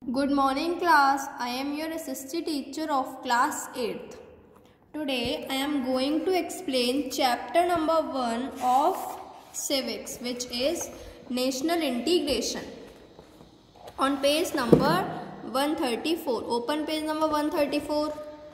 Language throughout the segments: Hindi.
Good morning class. I am your assistant teacher of class 8th. Today I am going to explain chapter number 1 of civics, which is national integration. On page number 134. Open page number 134.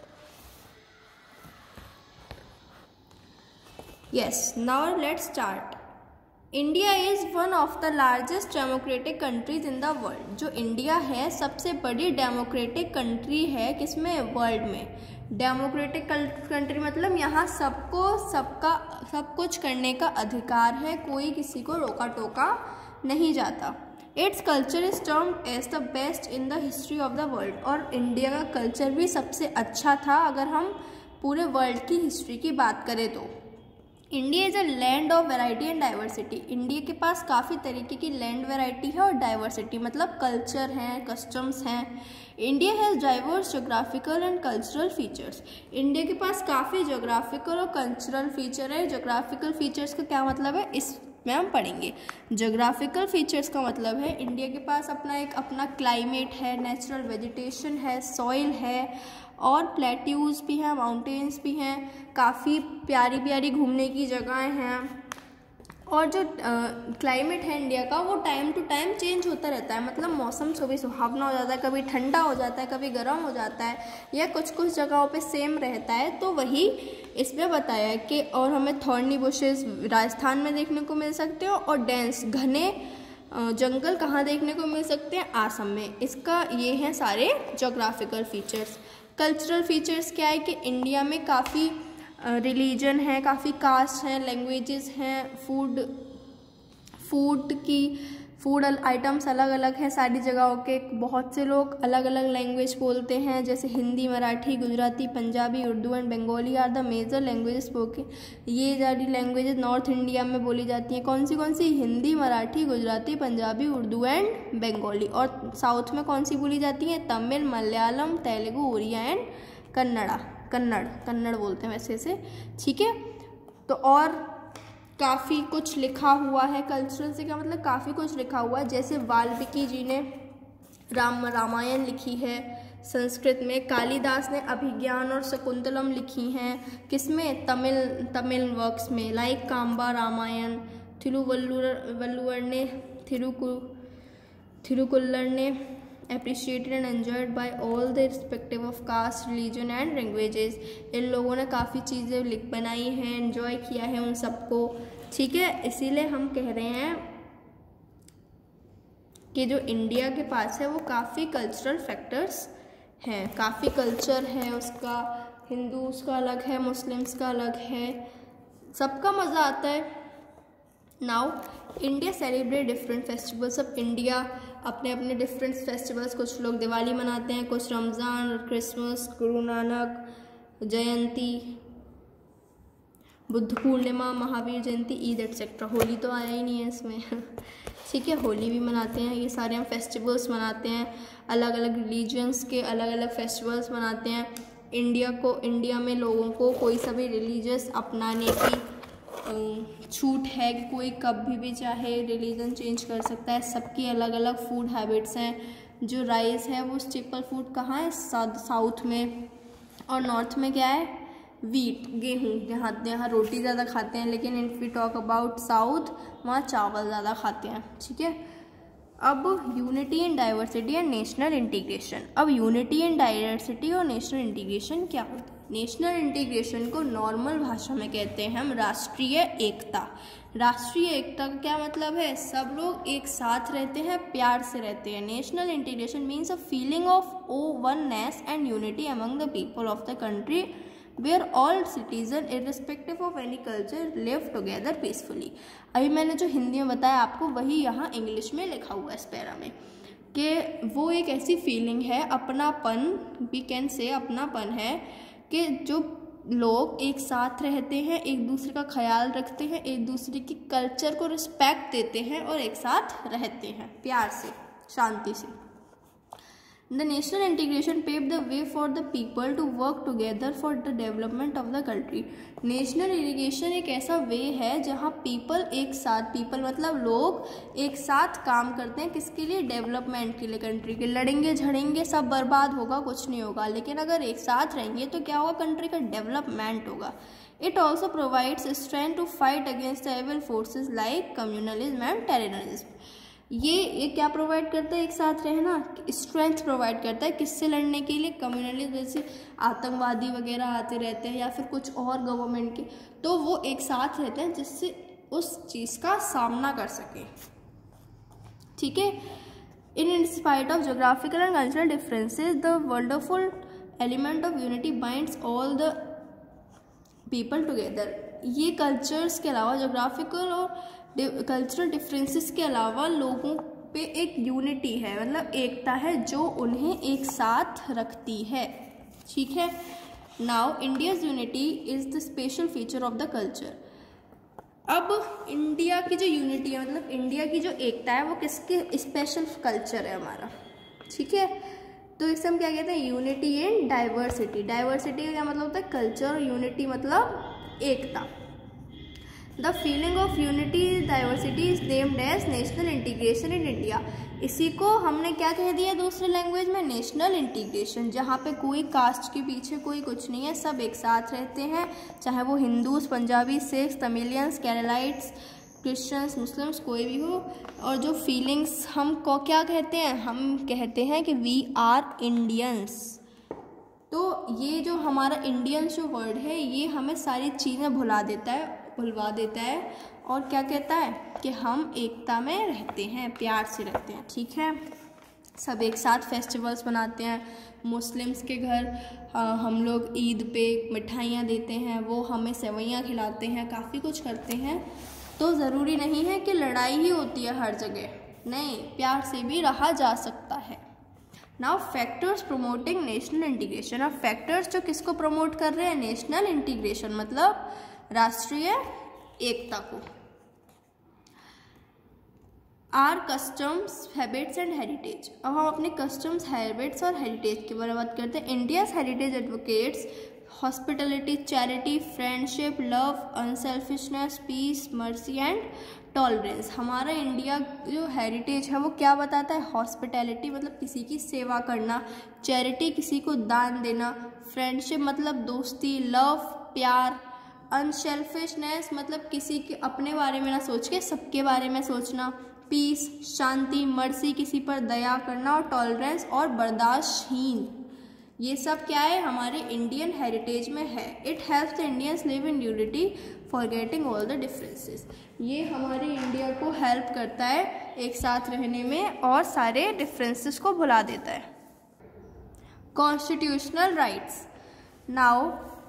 Yes, now let's start. India is one of the largest democratic countries in the world. जो इंडिया है सबसे बड़ी डेमोक्रेटिक कंट्री है किसमें? वर्ल्ड में। डेमोक्रेटिक कंट्री मतलब यहाँ सबको सब कुछ करने का अधिकार है, कोई किसी को रोका टोका नहीं जाता। Its culture is termed as the best in the history of the world. और इंडिया का कल्चर भी सबसे अच्छा था अगर हम पूरे वर्ल्ड की हिस्ट्री की बात करें तो। India is a land of variety and diversity. India के पास काफ़ी तरीके की लैंड वैरायटी है और डाइवर्सिटी मतलब कल्चर हैं, कस्टम्स हैं। India has diverse geographical and cultural features. India के पास काफ़ी जोग्राफिकल और कल्चरल फीचर है। जोग्राफिकल फीचर्स का क्या मतलब है इसमें हम पढ़ेंगे। जोग्राफिकल फीचर्स का मतलब है इंडिया के पास अपना क्लाइमेट है, नेचुरल वेजिटेशन है, सॉइल है और प्लेट्यूज़ भी हैं, माउंटेन्स भी हैं, काफ़ी प्यारी प्यारी घूमने की जगहें हैं। और जो क्लाइमेट है इंडिया का वो टाइम टू टाइम चेंज होता रहता है, मतलब मौसम कभी सुहावना हो जाता है, कभी ठंडा हो जाता है, कभी गर्म हो जाता है, या कुछ जगहों पे सेम रहता है। तो वही इसमें बताया है कि और हमें थॉर्नी बुशेस राजस्थान में देखने को मिल सकते हो और डेंस घने जंगल कहाँ देखने को मिल सकते हैं? आसम में। इसका ये हैं सारे जोग्राफिकल फीचर्स। कल्चरल फीचर्स क्या है कि इंडिया में काफ़ी रिलीजन है, काफ़ी कास्ट हैं, लैंग्वेजेस हैं, फूड आइटम्स अलग अलग हैं सारी जगहों के। बहुत से लोग अलग अलग लैंग्वेज बोलते हैं, जैसे Hindi, Marathi, Gujarati, Punjabi, Urdu and Bengali are the major languages spoken. ये सारी लैंग्वेजेस नॉर्थ इंडिया में बोली जाती हैं। कौन सी? हिंदी, मराठी, गुजराती, पंजाबी, उर्दू एंड बंगाली। और साउथ में कौन सी बोली जाती हैं? तमिल, मलयालम, तेलुगु, उड़िया एंड कन्नड़ बोलते हैं वैसे से, ठीक है। तो और काफ़ी कुछ लिखा हुआ है। कल्चरल से क्या मतलब? काफ़ी कुछ लिखा हुआ है, जैसे वाल्मीकि जी ने रामायण लिखी है संस्कृत में, कालिदास ने अभिज्ञान और शकुंतलम लिखी हैं किसमें? तमिल वर्क्स में, लाइक काम्बा रामायण। थिरुकुल्लर ने appreciated and enjoyed by all the respective of caste, religion and languages। इन लोगों ने काफ़ी चीज़ें बनाई हैं, एंजॉय किया है उन सबको, ठीक है। इसीलिए हम कह रहे हैं कि जो इंडिया के पास है वो काफ़ी कल्चरल फैक्टर्स हैं, काफ़ी कल्चर है उसका। हिंदूज़ का अलग है, मुस्लिम्स का अलग है, सबका मज़ा आता है। Now India celebrate different festivals. अब इंडिया अपने अपने डिफरेंट फेस्टिवल्स, कुछ लोग दिवाली मनाते हैं, कुछ रमज़ान और क्रिसमस, गुरु नानक जयंती, बुद्ध पूर्णिमा, महावीर जयंती, ईद एटसेट्रा। होली तो आया ही नहीं है इसमें ठीक है, होली भी मनाते हैं। ये सारे हम फेस्टिवल्स मनाते हैं, अलग अलग रिलीजन्स के अलग अलग फेस्टिवल्स मनाते हैं। इंडिया में लोगों को कोई सा भी रिलीजियस अपनाने की छूट है कि कोई कभी भी चाहे रिलीजन चेंज कर सकता है। सबकी अलग अलग फूड हैबिट्स हैं। जो राइस है वो स्टेपल फूड कहाँ है? साउथ में। और नॉर्थ में क्या है? वीट, गेहूँ। यहाँ रोटी ज़्यादा खाते हैं, लेकिन if we talk about south वहाँ चावल ज़्यादा खाते हैं, ठीक है। अब unity and diversity and national integration. अब यूनिटी एंड डाइवर्सिटी और नेशनल इंटीग्रेशन क्या होता है? नेशनल इंटीग्रेशन को नॉर्मल भाषा में कहते हैं हम राष्ट्रीय एकता। राष्ट्रीय एकता का क्या मतलब है? सब लोग एक साथ रहते हैं, प्यार से रहते हैं। National integration means a feeling of oneness and unity among the people of the country where all citizen irrespective of any culture live together peacefully. अभी मैंने जो हिंदी में बताया आपको वही यहाँ इंग्लिश में लिखा हुआ है इस पैरा में, कि वो एक ऐसी फीलिंग है, अपनापन, वी कैन से अपनापन है, कि जो लोग एक साथ रहते हैं, एक दूसरे का ख्याल रखते हैं, एक दूसरे की कल्चर को रिस्पेक्ट देते हैं और एक साथ रहते हैं प्यार से, शांति से। The national integration pave the way for the people to work together for the development of the country. National integration एक ऐसा वे है जहाँ पीपल एक साथ, पीपल मतलब लोग एक साथ काम करते हैं, किसके लिए? डेवलपमेंट के लिए, कंट्री के। लड़ेंगे झड़ेंगे सब बर्बाद होगा, कुछ नहीं होगा, लेकिन अगर एक साथ रहेंगे तो क्या होगा? कंट्री का डेवलपमेंट होगा। It also provides strength to fight against the evil forces like communalism and terrorism. ये क्या प्रोवाइड करता है? एक साथ रहना स्ट्रेंथ प्रोवाइड करता है, किससे लड़ने के लिए? कम्युनलिज्म, जैसे आतंकवादी वगैरह आते रहते हैं या फिर कुछ और गवर्नमेंट के, तो वो एक साथ रहते हैं जिससे उस चीज़ का सामना कर सके। ठीक है। In spite of geographical and cultural differences the wonderful element of unity binds all the people together. ये कल्चर्स के अलावा, जोग्राफिकल और कल्चरल डिफरेंसेस के अलावा लोगों पे एक यूनिटी है, मतलब एकता है जो उन्हें एक साथ रखती है। ठीक है। Now India's unity is the special feature of the culture. अब इंडिया की जो यूनिटी है, मतलब इंडिया की जो एकता है, वो किसके स्पेशल कल्चर है हमारा। ठीक है। तो इसे हम क्या कहते हैं? Unity in diversity. डाइवर्सिटी का क्या मतलब होता है? कल्चर। यूनिटी मतलब एकता। The feeling of unity diversity is named as national integration in India. इसी को हमने क्या कह दिया दूसरे लैंग्वेज में? नेशनल इंटीग्रेशन, जहाँ पे कोई कास्ट के पीछे कोई कुछ नहीं है, सब एक साथ रहते हैं, चाहे वो Hindus, Punjabi, Sikhs, Tamilians, Keralites, Christians, Muslims, कोई भी हो। और जो फीलिंग्स हम को क्या कहते हैं? हम कहते हैं कि वी आर इंडियंस। तो ये जो हमारा इंडियंस जो वर्ड है, ये हमें सारी चीज़ें भुलवा देता है और क्या कहता है? कि हम एकता में रहते हैं, प्यार से रहते हैं। ठीक है। सब एक साथ फेस्टिवल्स मनाते हैं। मुस्लिम्स के घर हम लोग ईद पे मिठाइयाँ देते हैं, वो हमें सेवइयाँ खिलाते हैं, काफ़ी कुछ करते हैं। तो ज़रूरी नहीं है कि लड़ाई ही होती है हर जगह, नहीं, प्यार से भी रहा जा सकता है। Now factors promoting national integration. अब फैक्टर्स जो किसको प्रमोट कर रहे हैं? नेशनल इंटीग्रेशन, मतलब राष्ट्रीय एकता को। Our customs, habits and heritage. अब हम अपने कस्टम्स, हैबिट्स और हेरिटेज के बारे में बात करते हैं। India's heritage advocates hospitality, charity, friendship, love, unselfishness, peace, mercy and tolerance. हमारा इंडिया जो हेरिटेज है वो क्या बताता है? हॉस्पिटैलिटी मतलब किसी की सेवा करना, चैरिटी किसी को दान देना, फ्रेंडशिप मतलब दोस्ती, लव प्यार, अनसेल्फिशनेस मतलब किसी के अपने बारे में ना सोच के सबके बारे में सोचना, पीस शांति, मर्सी किसी पर दया करना, और टॉलरेंस और बर्दाश्तहीन। ये सब क्या है? हमारे इंडियन हेरिटेज में है। It helps the Indians live in unity forgetting all the differences. ये हमारे इंडिया को हेल्प करता है एक साथ रहने में और सारे डिफरेंसेस को भुला देता है। Constitutional rights. Now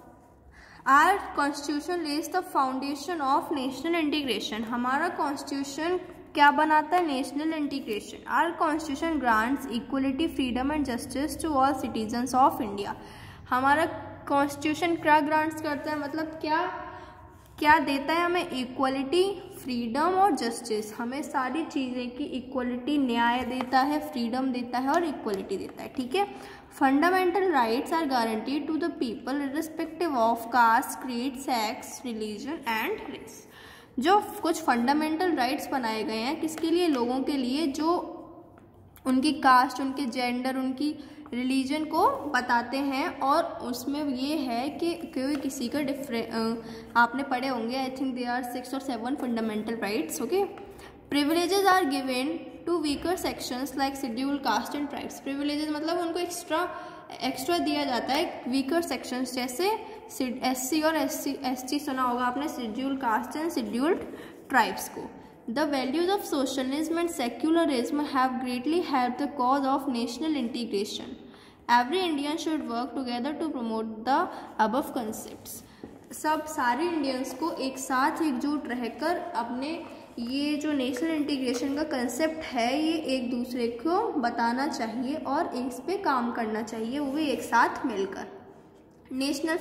our constitution lays the foundation of national integration. हमारा कॉन्स्टिट्यूशन क्या बनाता है? National integration. Our constitution grants equality, freedom and justice to all citizens of India. हमारा कॉन्स्टिट्यूशन क्या ग्रांट्स करता है? मतलब क्या देता है हमें? इक्वलिटी, फ्रीडम और जस्टिस। हमें सारी चीज़ें की इक्वलिटी, न्याय देता है, फ्रीडम देता है और इक्वलिटी देता है। ठीक है। Fundamental rights are guaranteed to the people irrespective of caste, creed, sex, religion and race. जो कुछ फंडामेंटल राइट्स बनाए गए हैं किसके लिए? लोगों के लिए, जो उनकी कास्ट, उनके जेंडर, उनकी रिलीजन को बताते हैं। और उसमें ये है कि कोई किसी का आपने पढ़े होंगे, I think they are 6 or 7 fundamental rights. Okay. Privileges are given to weaker sections like scheduled caste and tribes. Privileges मतलब उनको एक्स्ट्रा दिया जाता है वीकर सेक्शंस, जैसे SC और ST सुना होगा आपने, scheduled caste and scheduled tribes को। The values of socialism and secularism have greatly helped the cause of national integration. Every Indian should work together to promote the above concepts. सारे इंडियंस को एक साथ एकजुट रहकर अपने ये जो नेशनल इंटीग्रेशन का कंसेप्ट है ये एक दूसरे को बताना चाहिए और इस पे काम करना चाहिए, वो भी एक साथ मिलकर। नेशनल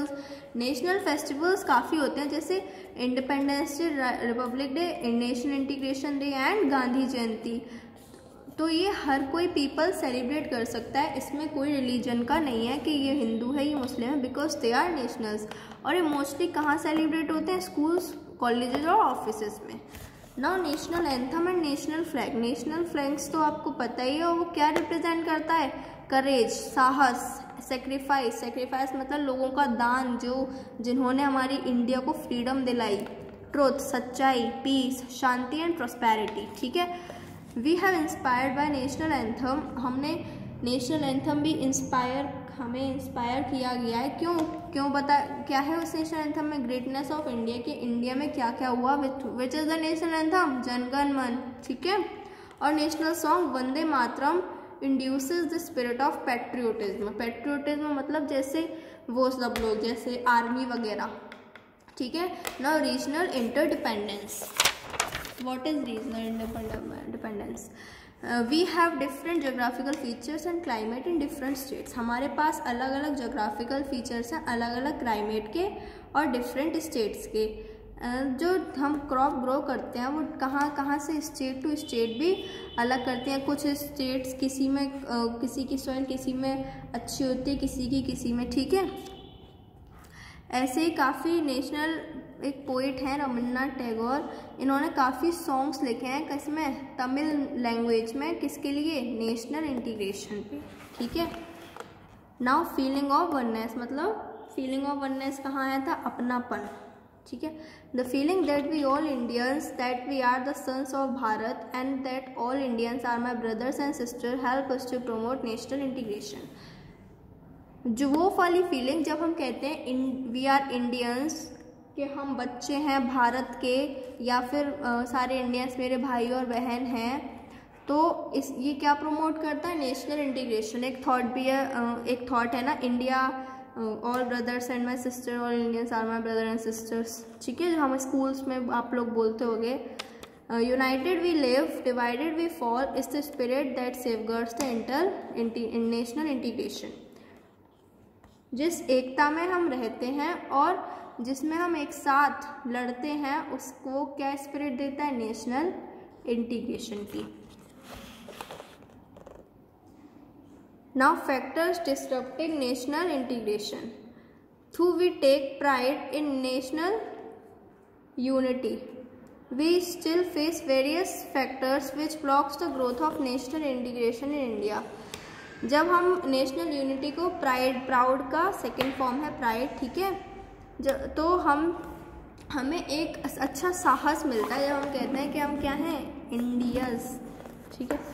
फेस्टिवल्स काफ़ी होते हैं, जैसे independence day, republic day, national integration day and Gandhi Jayanti. तो ये हर कोई पीपल सेलिब्रेट कर सकता है, इसमें कोई रिलीजन का नहीं है कि ये हिंदू है ये मुस्लिम है, बिकॉज दे आर नेशनल्स। और ये मोस्टली कहाँ सेलिब्रेट होते हैं? स्कूल्स, कॉलेजेस और ऑफिसेस में। Now national anthem and national flag. National flags तो आपको पता ही है, और वो क्या रिप्रेजेंट करता है? करेज, साहस, सेक्रीफाइस। सेक्रीफाइस मतलब लोगों का दान, जो जिन्होंने हमारी इंडिया को फ्रीडम दिलाई। ट्रुथ, सच्चाई, पीस, शांति एंड प्रॉस्पेरिटी। ठीक है, we have inspired by national anthem. हमने नेशनल एंथम भी हमें इंस्पायर किया गया है। क्यों बता क्या है उस नेशनल एंथम में? ग्रेटनेस ऑफ इंडिया, कि इंडिया में क्या क्या हुआ। Which is the national anthem? Jana Gana Mana. ठीक है, और national song Vande Mataram induces the spirit of patriotism. Patriotism मतलब जैसे वो सब लोग, जैसे आर्मी वगैरह। ठीक है, now regional interdependence. What is regional interdependence? We have different geographical features and climate in different states. हमारे पास अलग अलग जोग्राफिकल फीचर्स हैं, अलग अलग क्लाइमेट के और डिफरेंट स्टेट्स के। जो हम क्रॉप ग्रो करते हैं वो कहाँ से स्टेट टू स्टेट भी अलग करते हैं। कुछ स्टेट्स किसी की सॉइल किसी में अच्छी होती है, किसी में। ठीक है, ऐसे ही काफ़ी नेशनल एक पोइट हैं रविन्द्रनाथ टैगोर, इन्होंने काफ़ी सॉन्ग्स लिखे हैं किसमें? तमिल लैंग्वेज में। किसके लिए? नेशनल इंटीग्रेशन पे। ठीक है, नाउ फीलिंग ऑफ वननेस, मतलब फीलिंग ऑफ वननेस कहाँ आया था? अपनापन। ठीक है, the feeling that we all Indians, that we are the sons of Bharat and that all Indians are my brothers and sister help us to promote national integration. जो वो वाली फीलिंग जब हम कहते हैं वी आर इंडियंस, कि हम बच्चे हैं भारत के, या फिर सारे इंडियंस मेरे भाई और बहन हैं, तो ये क्या प्रमोट करता है? National integration. एक थॉट है ना, India all brothers and my sister, all Indians are my brother and sisters. ठीक है, जो हम स्कूल्स में आप लोग बोलते होंगे। United we live, divided we fall is the spirit that safeguards the national integration. जिस एकता में हम रहते हैं और जिसमें हम एक साथ लड़ते हैं, उसको क्या स्पिरिट देता है? नेशनल इंटीग्रेशन की। Now factors disturbing national integration. Through we take pride in national unity, we still face various factors which blocks the growth of national integration in India. जब हम नेशनल यूनिटी को प्राउड का सेकेंड फॉर्म है प्राइड। ठीक है, तो हमें एक अच्छा साहस मिलता है जब हम कहते हैं कि हम क्या हैं? इंडियंस। ठीक है,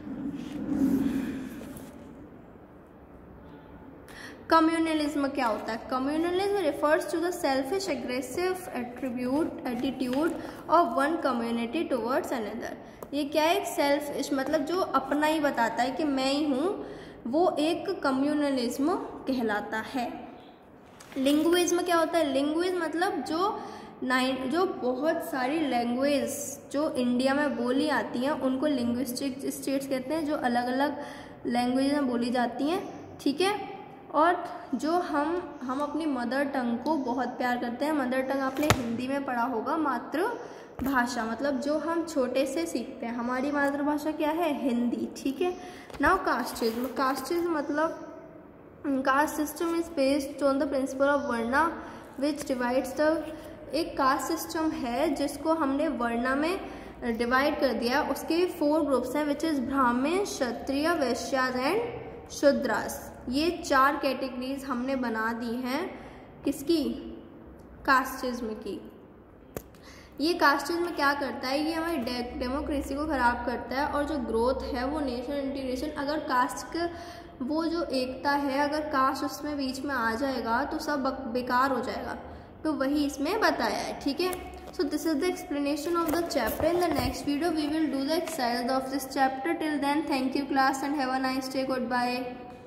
कम्युनलिज्म क्या होता है? Communalism refers to the selfish aggressive attitude of one community towards another. ये क्या है? एक सेल्फिश मतलब जो अपना ही बताता है कि मैं ही हूँ, वो एक कम्युनलिज्म कहलाता है। लिंग्विज्म क्या होता है? लिंग्विज्म मतलब जो बहुत सारी लैंग्वेज जो इंडिया में बोली आती हैं उनको लिंग्विस्टिक स्टेट्स कहते हैं, जो अलग अलग लैंग्वेज में बोली जाती हैं। ठीक है, और जो हम अपनी मदर टंग को बहुत प्यार करते हैं। मदर टंग आपने हिंदी में पढ़ा होगा, मातृभाषा मतलब जो हम छोटे से सीखते हैं। हमारी मातृभाषा क्या है? हिंदी। ठीक है, नाउ कास्टिज्म। कास्टिज्म मतलब caste system is based on the principle of varna which divides the. एक कास्ट सिस्टम है जिसको हमने वर्ना में डिवाइड कर दिया। उसके 4 ग्रुप्स हैं विच इज ब्राह्मण, क्षत्रिय, वैश्यास एंड शूद्रास। ये 4 कैटेगरीज हमने बना दी हैं किसकी? कास्टिज्म की। ये कास्टिज्म क्या करता है? ये हमारी डेमोक्रेसी को ख़राब करता है, और जो ग्रोथ है वो नेशनल इंटीग्रेशन। अगर कास्ट का वो जो एकता है, अगर कास्ट उसमें बीच में आ जाएगा तो सब बेकार हो जाएगा। तो वही इसमें बताया है। ठीक है, so this is the explanation of the chapter. In the next video we will do the exercise of this chapter. Till then thank you class and have a nice day. Good bye.